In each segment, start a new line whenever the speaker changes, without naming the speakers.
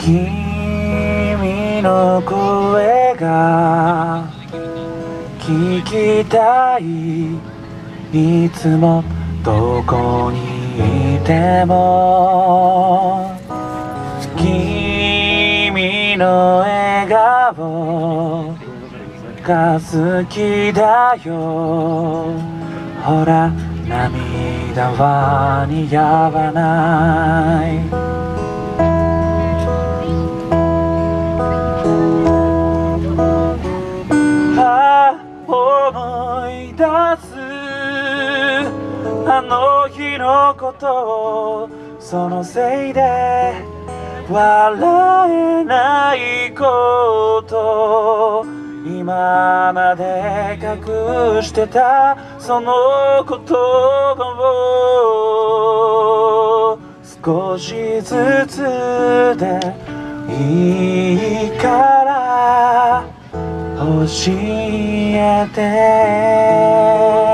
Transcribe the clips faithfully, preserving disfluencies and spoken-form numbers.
君の声が聞きたい。いつもどこにいても君の笑顔が好きだよ。ほら涙は似合わない。ああ思い出すあの日のことを、そのせいで笑えないこと、今まで隠してたその言葉を少しずつでいいから教えて。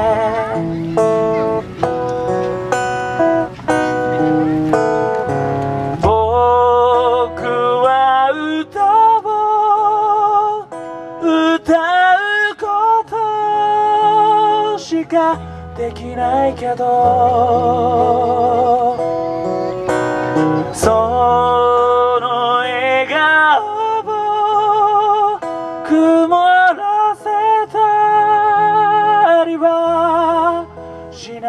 しかできないけど、その笑顔を曇らせたりはし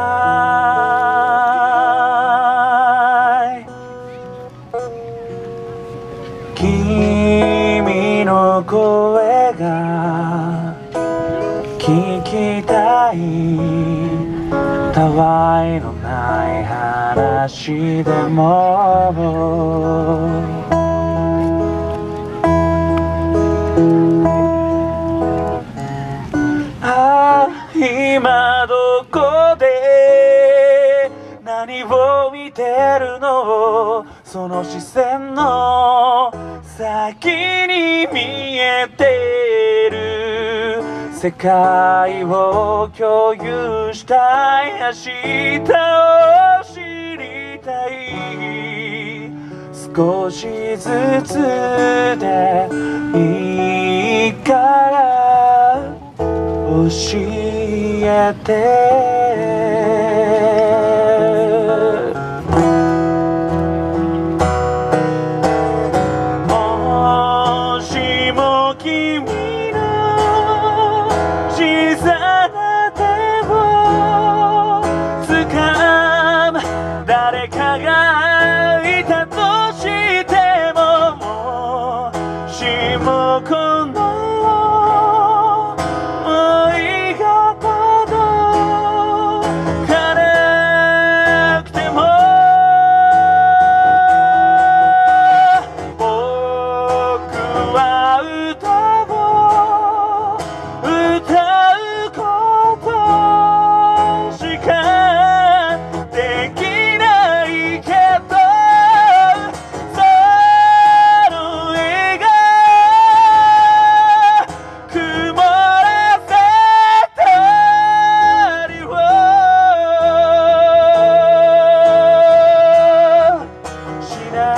ない。君の声が聞きたい。たわいのない話でもああ今どこで何を見てるの、その視線の先に見えてる世界を共有したい。明日を知りたい。少しずつでいいから教えて。もしも君誰かがいたとしても、もしもこの想いが届かなくても、僕は歌を歌うことしかできないけど、その笑顔曇らせたりをしない。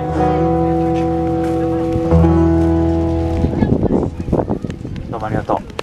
どうもありがとう。